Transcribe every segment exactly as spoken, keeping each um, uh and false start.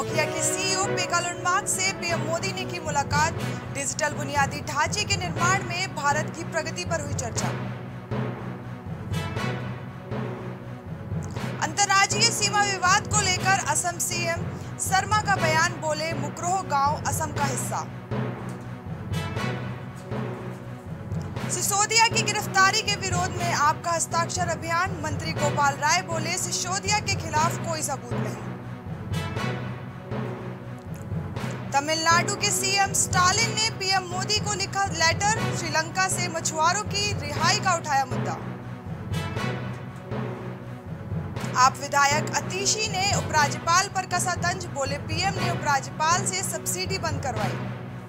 Nokia के CEO पेका लुंडमार्क से पीएम मोदी ने की मुलाकात। डिजिटल बुनियादी ढांचे के निर्माण में भारत की प्रगति पर हुई चर्चा। अंतर्राज्यीय सीमा विवाद को लेकर असम सीएम शर्मा का बयान, बोले मुकरोह गांव असम का हिस्सा। सिसोदिया की गिरफ्तारी के विरोध में आपका हस्ताक्षर अभियान, मंत्री गोपाल राय बोले सिसोदिया के खिलाफ कोई सबूत नहीं। तमिलनाडु के सीएम स्टालिन ने पीएम मोदी को लिखा लेटर, श्रीलंका से मछुआरों की रिहाई का उठाया मुद्दा। आप विधायक अतीशी ने उपराज्यपाल पर कसा तंज, बोले पीएम ने उपराज्यपाल से सब्सिडी बंद करवाई।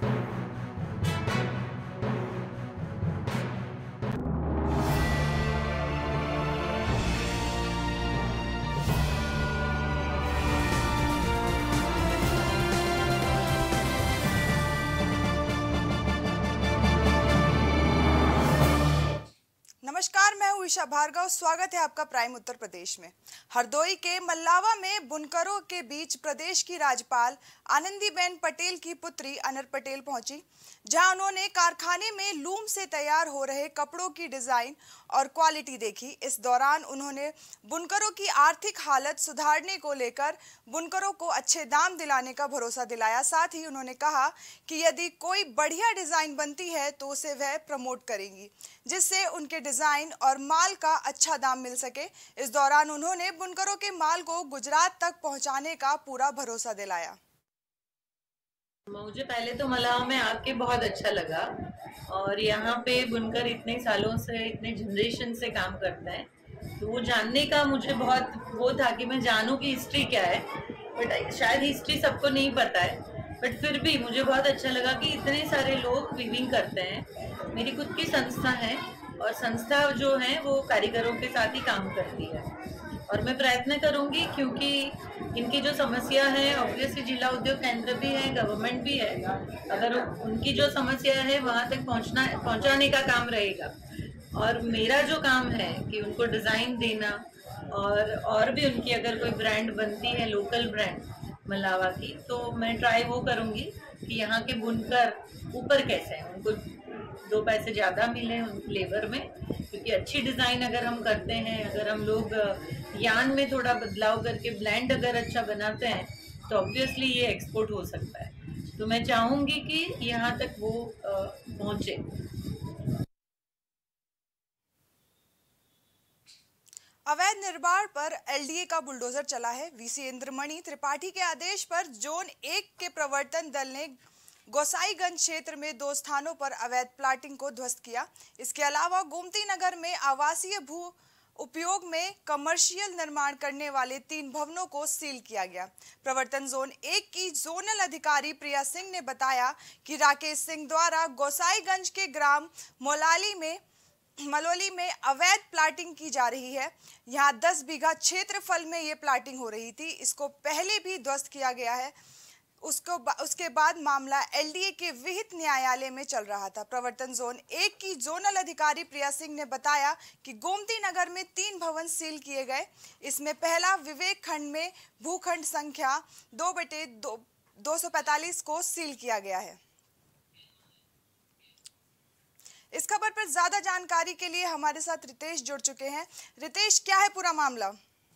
नमस्कार, मैं हूं ईशा भार्गव। स्वागत है आपका प्राइम उत्तर प्रदेश में। हरदोई के मल्लावा में बुनकरों के बीच प्रदेश की राज्यपाल आनंदीबेन पटेल की पुत्री अनर पटेल पहुंची, जहां उन्होंने कारखाने में लूम से तैयार हो रहे कपड़ों की डिजाइन और क्वालिटी देखी। इस दौरान उन्होंने बुनकरों की आर्थिक हालत सुधारने को लेकर बुनकरों को अच्छे दाम दिलाने का भरोसा दिलाया। साथ ही उन्होंने कहा कि यदि कोई बढ़िया डिजाइन बनती है तो उसे वह प्रमोट करेंगी, जिससे उनके डिजाइन और माल का अच्छा दाम मिल सके। इस दौरान उन्होंने बुनकरों के माल को गुजरात तक पहुंचाने का पूरा भरोसा दिलाया। मुझे पहले तो मलाव में आके बहुत अच्छा लगा, और यहाँ पे बुनकर इतने सालों से, इतने जनरेशन से काम करते हैं, तो वो जानने का मुझे बहुत वो था कि मैं जानूं कि हिस्ट्री क्या है। बट शायद हिस्ट्री सबको नहीं पता है, बट फिर भी मुझे बहुत अच्छा लगा कि इतने सारे लोग वीविंग करते हैं। मेरी खुद की संस्था है, और संस्था जो है वो कारीगरों के साथ ही काम करती है, और मैं प्रयत्न करूंगी, क्योंकि इनकी जो समस्या है, ऑब्वियसली जिला उद्योग केंद्र भी है, गवर्नमेंट भी है, अगर उनकी जो समस्या है वहां तक पहुंचना पहुंचाने का काम रहेगा। और मेरा जो काम है कि उनको डिजाइन देना, और और भी उनकी अगर कोई ब्रांड बनती है, लोकल ब्रांड मलावा की, तो मैं ट्राई वो करूंगी कि यहाँ के बुनकर ऊपर कैसे हैं, उनको दो पैसे ज़्यादा मिले उन लेबर में, क्योंकि अच्छी डिज़ाइन अगर हम करते हैं, अगर हम लोग यान में थोड़ा बदलाव करके ब्लेंड अगर अच्छा बनाते हैं, तो ऑब्वियसली ये एक्सपोर्ट हो सकता है। तो मैं चाहूँगी कि यहाँ तक वो पहुँचे। अवैध निर्माण पर एलडीए का बुलडोजर चला है। वीसी इंद्रमणि त्रिपाठी के आदेश पर जोन एक के प्रवर्तन दल ने गोसाईगंज क्षेत्र में दो स्थानों पर अवैध प्लाटिंग को ध्वस्त किया। इसके अलावा गोमती नगर में आवासीय भू उपयोग में कमर्शियल निर्माण करने वाले तीन भवनों को सील किया गया। प्रवर्तन जोन एक की जोनल अधिकारी प्रिया सिंह ने बताया कि राकेश सिंह द्वारा गोसाईगंज के ग्राम मोलाली में मलोली में अवैध प्लाटिंग की जा रही है। यहाँ दस बीघा क्षेत्रफल में ये प्लाटिंग हो रही थी। इसको पहले भी ध्वस्त किया गया है। उसको उसके बाद मामला एलडीए के विहित न्यायालय में चल रहा था। प्रवर्तन जोन एक की जोनल अधिकारी प्रिया सिंह ने बताया कि गोमती नगर में तीन भवन सील किए गए। इसमें पहला विवेक खंड में भूखंड संख्या दो बटे दो दो सौ पैंतालीस को सील किया गया है। इस खबर पर ज्यादा जानकारी के लिए हमारे साथ रितेश जुड़ चुके हैं। रितेश, क्या है पूरा मामला?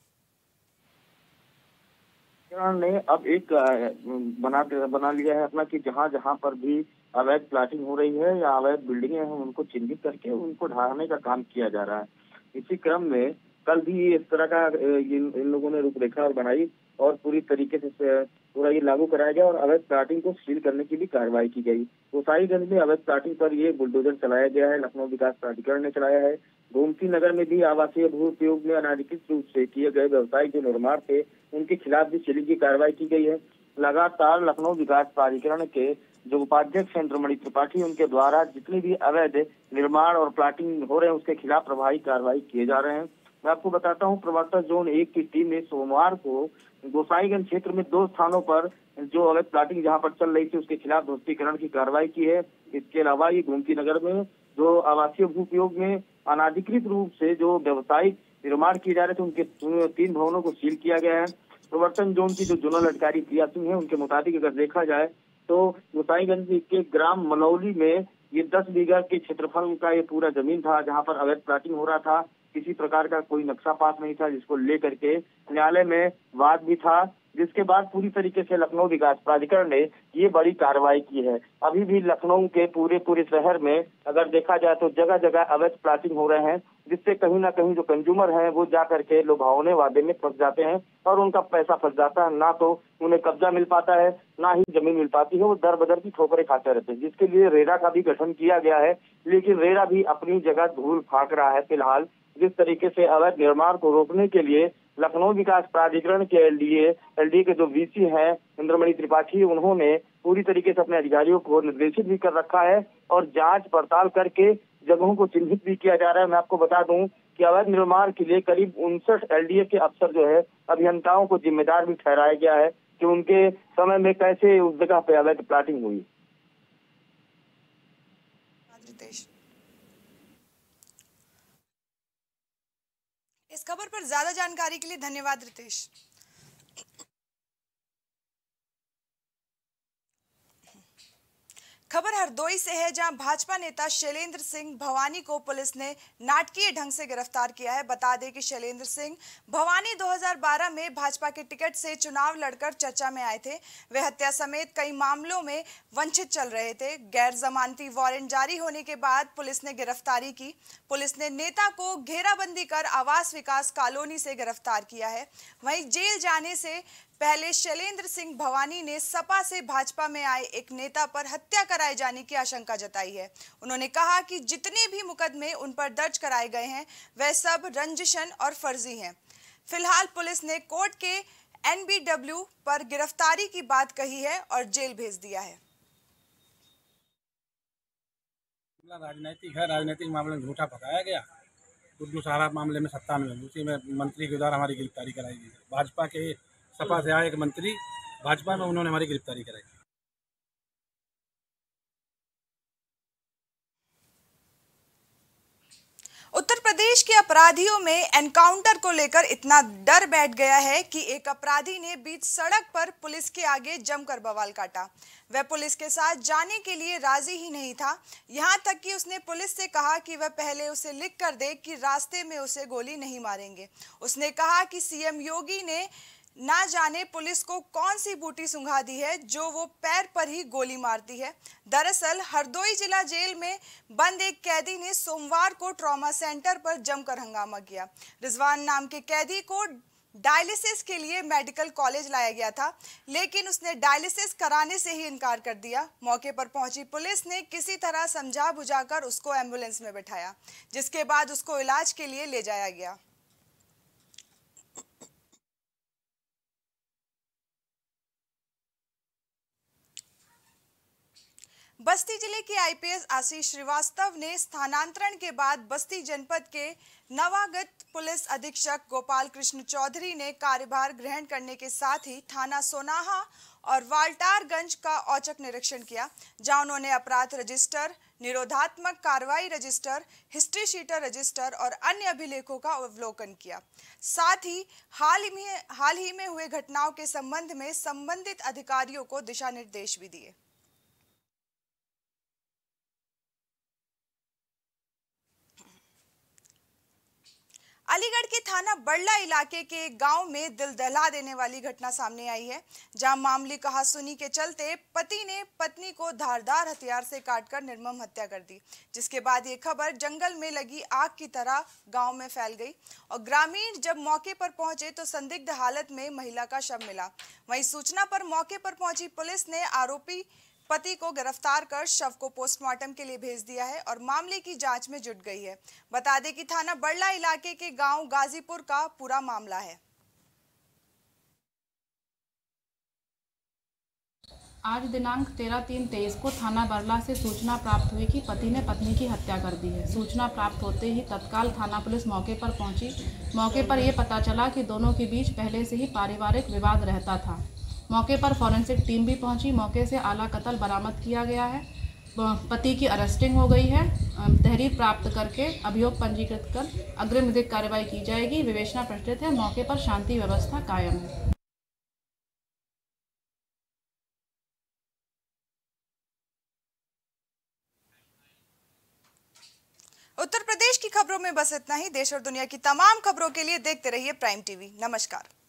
ने अब एक बना बना लिया है अपना कि जहां जहां पर भी अवैध प्लाटिंग हो रही है या अवैध बिल्डिंगें हैं, उनको चिन्हित करके उनको ढहाने का काम किया जा रहा है। इसी क्रम में कल भी इस तरह का इन, इन लोगों ने रूपरेखा बनाई और पूरी तरीके से पूरा ये लागू कराया गया और अवैध प्लाटिंग को सील करने की भी कार्रवाई की गई। गोसाईगंज में अवैध प्लाटिंग पर ये बुलडोजर चलाया गया है, लखनऊ विकास प्राधिकरण ने चलाया है। गोमती नगर में भी आवासीय भू उपयोग में अनाधिकृत रूप से किए गए व्यवसायिक जो निर्माण थे, उनके खिलाफ भी सीलिंग की कार्रवाई की गई है। लगातार लखनऊ विकास प्राधिकरण के जो उपाध्यक्ष इंद्रमणि त्रिपाठी, उनके द्वारा जितनी भी अवैध निर्माण और प्लाटिंग हो रहे हैं उसके खिलाफ प्रभावी कार्रवाई किए जा रहे हैं। मैं आपको बताता हूँ, प्रवर्तन जोन एक की टीम ने सोमवार को गोसाईगंज क्षेत्र में दो स्थानों पर जो अवैध प्लाटिंग जहां पर चल रही थी उसके खिलाफ ध्वस्तीकरण की कार्रवाई की है। इसके अलावा ये गोमती नगर में जो आवासीय भू उपयोग में अनाधिकृत रूप से जो व्यवसायिक निर्माण किए जा रहे थे, उनके तीन भवनों को सील किया गया है। प्रवर्तन जोन की जो जोनल अधिकारी प्रिया सिंह है, उनके मुताबिक अगर देखा जाए तो गोसाईगंज के ग्राम मनौली में ये दस बीघा के क्षेत्रफल का ये पूरा जमीन था, जहां पर अवैध प्लाटिंग हो रहा था। किसी प्रकार का कोई नक्शा पास नहीं था, जिसको लेकर के न्यायालय में वाद भी था, जिसके बाद पूरी तरीके से लखनऊ विकास प्राधिकरण ने ये बड़ी कार्रवाई की है। अभी भी लखनऊ के पूरे पूरे शहर में अगर देखा जाए तो जगह जगह अवैध प्लाटिंग हो रहे हैं, जिससे कहीं ना कहीं जो कंज्यूमर हैं वो जा करके लुभावने वादे में फंस जाते हैं और उनका पैसा फंस जाता है। ना तो उन्हें कब्जा मिल पाता है, ना ही जमीन मिल पाती है, वो दर बदर की ठोकरें खाते रहते हैं, जिसके लिए रेरा का भी गठन किया गया है। लेकिन रेरा भी अपनी जगह धूल फाक रहा है फिलहाल। जिस तरीके से अवैध निर्माण को रोकने के लिए लखनऊ विकास प्राधिकरण के एलडीए एलडीए के जो वीसी हैं इंद्रमणि त्रिपाठी, उन्होंने पूरी तरीके से अपने अधिकारियों को निर्देशित भी कर रखा है और जांच पड़ताल करके जगहों को चिन्हित भी किया जा रहा है। मैं आपको बता दूं कि अवैध निर्माण के लिए करीब उनसठ एलडीए के अफसर जो है अभियंताओं को जिम्मेदार भी ठहराया गया है कि उनके समय में कैसे उस जगह पे अवैध प्लाटिंग हुई। इस खबर पर ज्यादा जानकारी के लिए धन्यवाद रितेश। खबर हरदोई से है, जहां भाजपा नेता शैलेंद्र सिंह भवानी को पुलिस ने नाटकीय ढंग से गिरफ्तार किया है। बता दें कि शैलेंद्र सिंह भवानी दो हज़ार बारह में भाजपा के टिकट से चुनाव लड़कर चर्चा में आए थे। वे हत्या समेत कई मामलों में वंचित चल रहे थे। गैर जमानती वारंट जारी होने के बाद पुलिस ने गिरफ्तारी की। पुलिस ने नेता को घेराबंदी कर आवास विकास कॉलोनी से गिरफ्तार किया है। वहीं जेल जाने से पहले शैलेंद्र सिंह भवानी ने सपा से भाजपा में आए एक नेता पर हत्या कराए जाने की आशंका जताई है। उन्होंने कहा कि जितने भी मुकदमे उन पर दर्ज कराए गए हैं वह सब रंजिशन और फर्जी हैं। फिलहाल पुलिस ने कोर्ट के एनबीडब्ल्यू पर गिरफ्तारी की बात कही है और जेल भेज दिया है। राजनीतिक है, राजनीतिक मामले में झूठा पकाया गया। गुड्डू सहारा मामले में सत्तानवे उसी में मंत्री के द्वारा हमारी गिरफ्तारी कराई गई। भाजपा के सपा से आए एक मंत्री भाजपा में, उन्होंने हमारी गिरफ्तारी कराई। उत्तर प्रदेश के अपराधियों में एनकाउंटर को लेकर इतना डर बैठ गया है कि एक अपराधी ने बीच सड़क पर पुलिस के आगे जमकर बवाल काटा। वह पुलिस के साथ जाने के लिए राजी ही नहीं था, यहां तक कि उसने पुलिस से कहा कि वह पहले उसे लिख कर दे कि रास्ते में उसे गोली नहीं मारेंगे। उसने कहा कि सीएम योगी ने ना जाने पुलिस को कौन सी बूटी सुंघा दी है जो वो पैर पर ही गोली मारती है। दरअसल हरदोई जिला जेल में बंद एक कैदी ने सोमवार को ट्रॉमा सेंटर पर जमकर हंगामा किया। रिजवान नाम के कैदी को डायलिसिस के लिए मेडिकल कॉलेज लाया गया था, लेकिन उसने डायलिसिस कराने से ही इनकार कर दिया। मौके पर पहुंची पुलिस ने किसी तरह समझा बुझाकर उसको एम्बुलेंस में बिठाया, जिसके बाद उसको इलाज के लिए ले जाया गया। बस्ती जिले के आईपीएस आशीष श्रीवास्तव ने स्थानांतरण के बाद बस्ती जनपद के नवागत पुलिस अधीक्षक गोपाल कृष्ण चौधरी ने कार्यभार ग्रहण करने के साथ ही थाना सोनाहा और वाल्टारगंज का औचक निरीक्षण किया, जहां उन्होंने अपराध रजिस्टर, निरोधात्मक कार्रवाई रजिस्टर, हिस्ट्री शीटर रजिस्टर और अन्य अभिलेखों का अवलोकन किया। साथ ही हाल ही में हाल ही में हुए घटनाओं के संबंध में संबंधित अधिकारियों को दिशा निर्देश भी दिए। अलीगढ़ के थाना बड़ला इलाके के गांव में दिल दहला देने वाली घटना सामने आई है, जहां मामूली कहासुनी के चलते पति ने पत्नी को धारदार हथियार से काटकर निर्मम हत्या कर दी, जिसके बाद ये खबर जंगल में लगी आग की तरह गांव में फैल गई और ग्रामीण जब मौके पर पहुंचे तो संदिग्ध हालत में महिला का शव मिला। वहीं सूचना पर मौके पर पहुंची पुलिस ने आरोपी पति को गिरफ्तार कर शव को पोस्टमार्टम के लिए भेज दिया है और मामले की जांच में जुट गई है। बता दें कि थाना बड़ला इलाके के गांव गाजीपुर का पूरा मामला है। आज दिनांक तेरह तीन तेईस को थाना बड़ला से सूचना प्राप्त हुई कि पति ने पत्नी की हत्या कर दी है। सूचना प्राप्त होते ही तत्काल थाना पुलिस मौके पर पहुंची। मौके पर यह पता चला कि दोनों के बीच पहले से ही पारिवारिक विवाद रहता था। मौके पर फॉरेंसिक टीम भी पहुंची। मौके से आला कत्ल बरामद किया गया है। पति की अरेस्टिंग हो गई है। तहरीर प्राप्त करके अभियोग पंजीकृत कर अग्रिम विधिक कार्रवाई की जाएगी। विवेचना प्रचलित है। मौके पर शांति व्यवस्था कायम है। उत्तर प्रदेश की खबरों में बस इतना ही। देश और दुनिया की तमाम खबरों के लिए देखते रहिए प्राइम टीवी। नमस्कार।